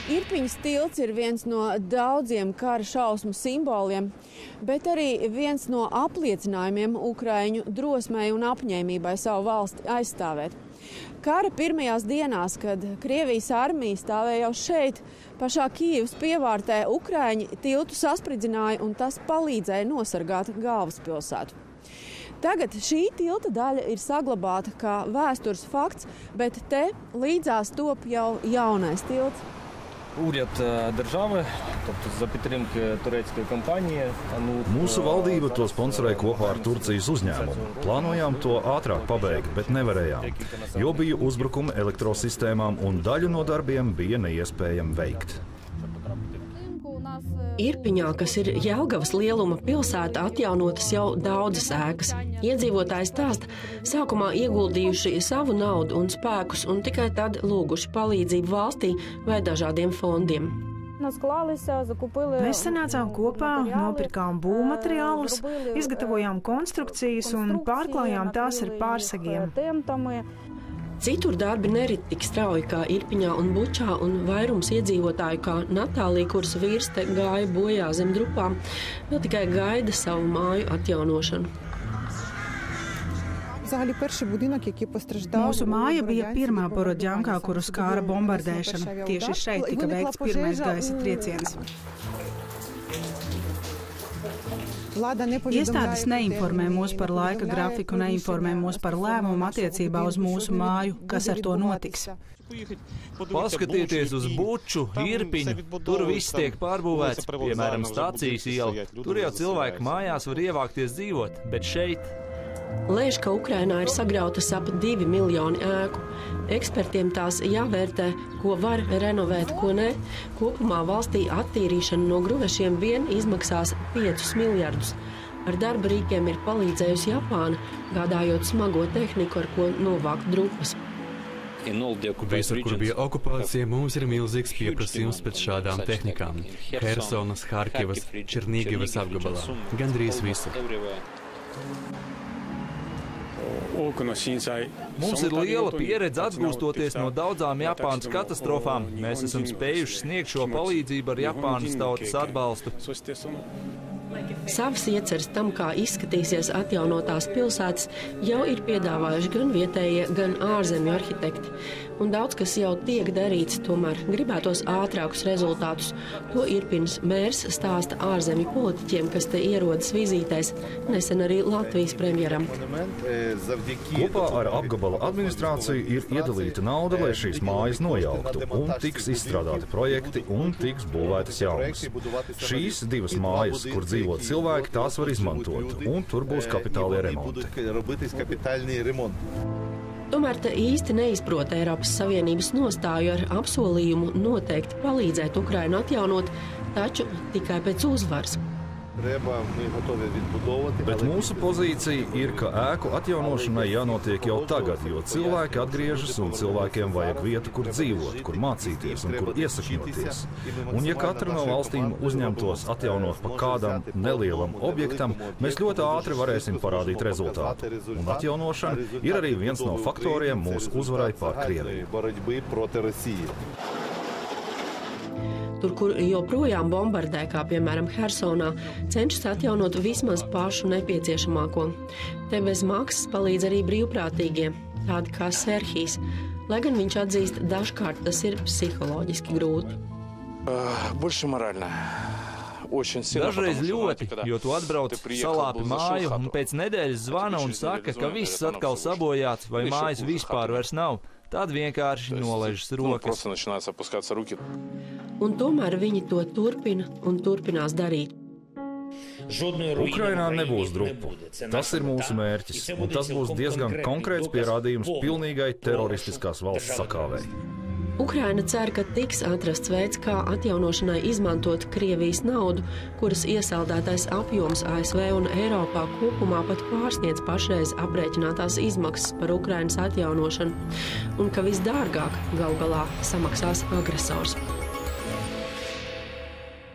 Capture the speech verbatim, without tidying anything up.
Irpiņas tilts ir viens no daudziem kara šausmu simboliem, bet arī viens no apliecinājumiem Ukraiņu drosmei un apņēmībai savu valsti aizstāvēt. Kara pirmajās dienās, kad Krievijas armija stāvēja jau šeit, pašā Kijivas pievārtē, Ukraiņi tiltu saspridzināja un tas palīdzēja nosargāt galvaspilsētu. Tagad šī tilta daļa ir saglabāta kā vēstures fakts, bet te līdzās top jau jaunais tilts. Уряд держави, тобто за підтримки турецької компанії. Mūsu valdība to sponsorēja kopā ar Turcijas uzņēmumu. Plānojām to ātrāk pabeigt, bet nevarējām, jo bija uzbrukumi elektrosistēmām un daļu no darbiem bija neiespējami veikt. Irpiņā, kas ir Jelgavas lieluma pilsēta, atjaunotas jau daudzas ēkas. Iedzīvotāji stāsta, sākumā ieguldījuši savu naudu un spēkus un tikai tad lūguši palīdzību valstī vai dažādiem fondiem. Mēs sanācām kopā, nopirkām būvmateriālus, izgatavojām konstrukcijas un pārklājām tās ar pārsegiem. Citur darbi nerit tik strauji kā Irpiņā un Bučā, un vairums iedzīvotāju kā Natālija, kuras vīrs te gāja bojā zem drupām, vēl tikai gaida savu māju atjaunošanu. Mūsu māja bija pirmā Borodjankā, kuru skāra bombardēšana. Tieši šeit tika veikts pirmais gaisa trieciens. Iestādes neinformē mūs par laika grafiku, neinformē mūs par lēmumu attiecībā uz mūsu māju, kas ar to notiks. Paskatieties uz Buču, Irpiņu, tur viss tiek pārbūvēts, piemēram, stācijas iela. Tur jau cilvēki mājās var ievākties dzīvot, bet šeit... Lēš, ka Ukrainā ir sagrautas ap divi miljoni ēku. Ekspertiem tās jāvērtē, ko var renovēt, ko ne. Kopumā valstī attīrīšana no gruvešiem vien izmaksās piecus miljardus. Ar darba rīkiem ir palīdzējusi Japāna, gādājot smago tehniku, ar ko novākt drupas. Visur, kur bija okupācija, mums ir milzīgs pieprasījums pēc šādām tehnikām. Hersonas, Harkivas, Černīgivas apgabalā. Gandrīz visur. Mums ir liela pieredze atgūstoties no daudzām Japānas katastrofām. Mēs esam spējuši sniegt šo palīdzību ar Japānas tautas atbalstu. Savas ieceres tam, kā izskatīsies atjaunotās pilsētas, jau ir piedāvājuši gan vietējie, gan ārzemju arhitekti. Un daudz, kas jau tiek darīts, tomēr gribētos ātrākus rezultātus. To Irpiņas mērs stāsta ārzemju politiķiem, kas te ierodas vizītēs, nesen arī Latvijas premjeram. Kopā ar apgabala administrāciju ir iedalīta nauda, lai šīs mājas nojauktu, un tiks izstrādāti projekti, un tiks būvētas jaunas. Šīs divas mājas, kur dzīvo cilvēki, tās var izmantot, un tur būs kapitālie remonti. Tomēr te īsti neizprot Eiropas Savienības nostāju ar apsolījumu noteikti palīdzēt Ukrainu atjaunot, taču tikai pēc uzvaras. Bet mūsu pozīcija ir, ka ēku atjaunošanai jānotiek jau tagad, jo cilvēki atgriežas un cilvēkiem vajag vietu, kur dzīvot, kur mācīties un kur iesakņoties. Un ja katra no valstīm uzņemtos atjaunot pa kādam nelielam objektam, mēs ļoti ātri varēsim parādīt rezultātu. Un atjaunošana ir arī viens no faktoriem mūsu uzvarai pār Krieviju. Tur, kur joprojām bombardē, kā piemēram Hersonā, cenšas atjaunot vismaz pašu nepieciešamāko. Te bez maksas palīdz arī brīvprātīgie, tādi kā Serhijs. Lai gan viņš atzīst, dažkārt tas ir psiholoģiski grūti. Dažreiz ļoti, jo tu atbrauc, salāpi māju un pēc nedēļas zvana un saka, ka viss atkal sabojāts vai mājas vispār vairs nav. Tad vienkārši nolaižas rokas. Un tomēr viņi to turpina un turpinās darīt. Ukrainā nebūs drupu. Tas ir mūsu mērķis, un tas būs diezgan konkrēts pierādījums pilnīgai teroristiskās valsts sakāvei. Ukraina cer, ka tiks atrasts veids, kā atjaunošanai izmantot Krievijas naudu, kuras iesaldētais apjoms A S V un Eiropā kopumā pat pārsniedz pašreiz aprēķinātās izmaksas par Ukrainas atjaunošanu, un ka visdārgāk galu galā samaksās agresors.